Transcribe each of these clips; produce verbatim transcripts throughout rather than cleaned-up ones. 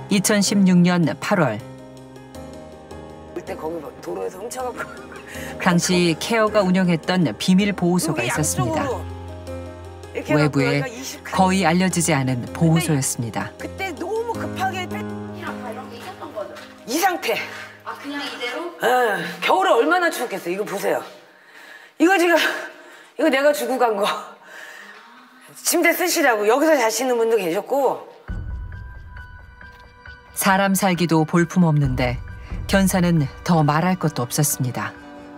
이천십육 년 팔월. 그때 거기 도로에서 훔쳐갖고 당시 케어가 운영했던 비밀 보호소가 있었습니다. 외부에 거의 알려지지 않은 보호소였습니다. 그때 너무 급하게 빼... 이런 게 있었던 거죠? 이 상태. 아 그냥 이대로? 아, 겨울에 얼마나 추웠겠어. 이거 보세요. 이거 지금 이거 내가 주고 간 거. 침대 쓰시라고 여기서 자시는 분도 계셨고. 사람 살기도 볼품없는데 견사는 더 말할 것도 없었습니다.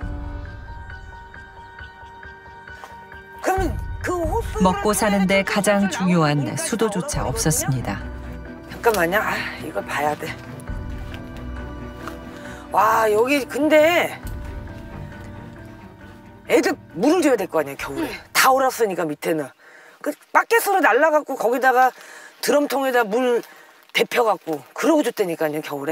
그러면 그 호수 먹고 사는데 가장 중요한 수도조차 없었습니다. 잠깐만요. 아, 이걸 봐야 돼. 와, 여기 근데 애들 물을 줘야 될 거 아니에요, 겨울에. 응. 다 얼었으니까 밑에는. 그 바켓으로 날라갖고 거기다가 드럼통에다 물 데펴갖고 그러고 줬다니까요, 겨울에.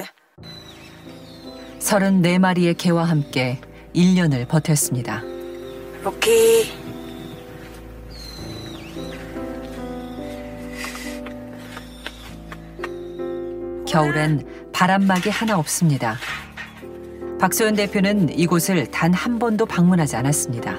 서른네 마리의 개와 함께 일 년을 버텼습니다. 이렇게. 겨울엔 바람막이 하나 없습니다. 박소연 대표는 이곳을 단 한 번도 방문하지 않았습니다.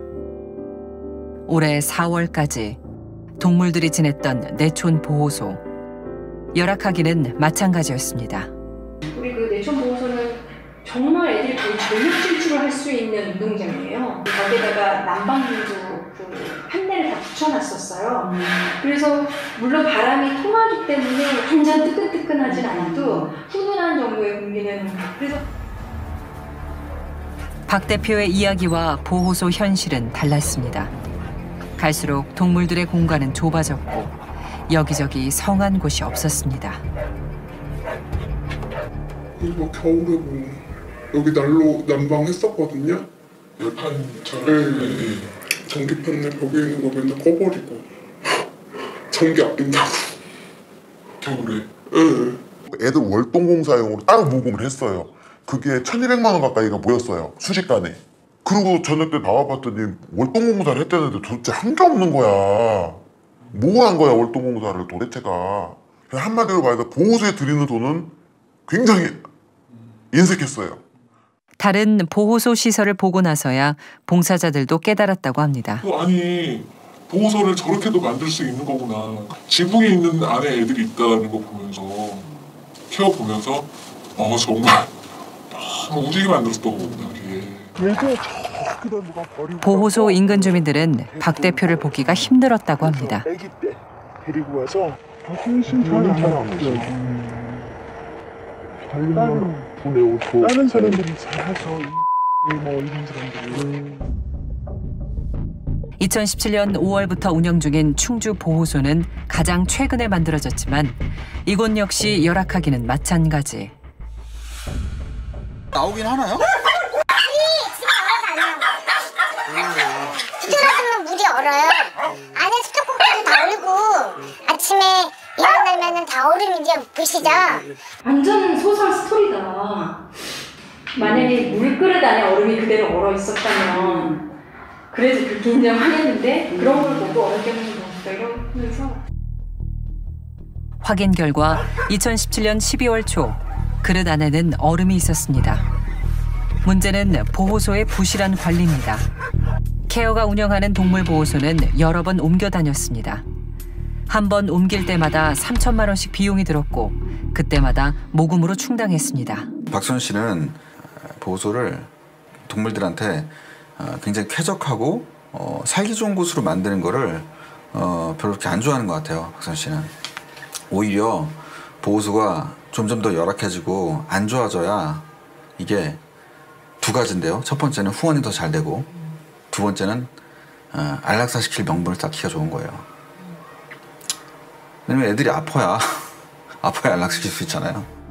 올해 사월까지 동물들이 지냈던 내촌 보호소. 열악하기는 마찬가지였습니다. 우리 그 내촌 보호소는 정말 애들이 거의 전력 질주를 할 수 있는 운동장이에요. 거기다가 난방기도 그 판넬을 다 붙여놨었어요. 음. 그래서 물론 바람이 통하기 때문에 완전 뜨끈뜨끈하진 않아도 훈훈한 정도의 공기는. 그래서 박 대표의 이야기와 보호소 현실은 달랐습니다. 갈수록 동물들의 공간은 좁아졌고 여기저기 성한 곳이 없었습니다. 그리고 겨울에 뭐 여기 난로 난방했었거든요. 열판처럼? 네. 전기판넬 벽에 있는 거 맨날 꺼버리고 전기 아낀다고. 겨울에? 네. 애들 월동공사용으로 따로 모금을 했어요. 그게 천이백만 원 가까이가 모였어요. 순식간에. 그리고 저녁 때 나와봤더니 월동공사를 했다는데 도대체 한 게 없는 거야. 뭘 한 거야 월동공사를 도대체가. 한마디로 말해서 보호소에 드리는 돈은 굉장히 인색했어요. 다른 보호소 시설을 보고 나서야 봉사자들도 깨달았다고 합니다. 아니 보호소를 저렇게도 만들 수 있는 거구나. 지붕에 있는 안에 애들이 있다는 거 보면서 케어 보면서 어 정말 너무 우지게 만들었던 거구나. 보호소 인근 주민들은 박 대표를 보기가 힘들었다고 합니다. 아기 때 데리고 와서 정신 잘안 없죠. 다른 보내오고 다른 사람들이 살아서 뭐 이런 사람들이. 이천십칠 년 오월부터 운영 중인 충주 보호소는 가장 최근에 만들어졌지만 이곳 역시 열악하기는 마찬가지. 나오긴 하나요? 들어가면 물이 얼어요. 안에 수도꼭지도 다 얼고 아침에 일어나면 다 얼음이 이제 부시죠. 완전 소설 스토리다. 만약에 물그릇 안에 얼음이 그대로 얼어 있었다면 그래서 그 긴장하겠는데 그런 걸 보고 어렵게 하는 거 이러면서. 확인 결과 이천십칠 년 십이월 초 그릇 안에는 얼음이 있었습니다. 문제는 보호소의 부실한 관리입니다. 케어가 운영하는 동물보호소는 여러 번 옮겨 다녔습니다. 한 번 옮길 때마다 삼천만 원씩 비용이 들었고 그때마다 모금으로 충당했습니다. 박소연 씨는 보호소를 동물들한테 굉장히 쾌적하고 살기 좋은 곳으로 만드는 거를 별로 그렇게 안 좋아하는 것 같아요. 박소연 씨는. 오히려 보호소가 점점 더 열악해지고 안 좋아져야 이게 두 가지인데요. 첫 번째는 후원이 더 잘 되고 두 번째는 어, 안락사시킬 명분을 쌓기가 좋은 거예요. 왜냐면 애들이 아파야 아파야 안락시킬 수 있잖아요.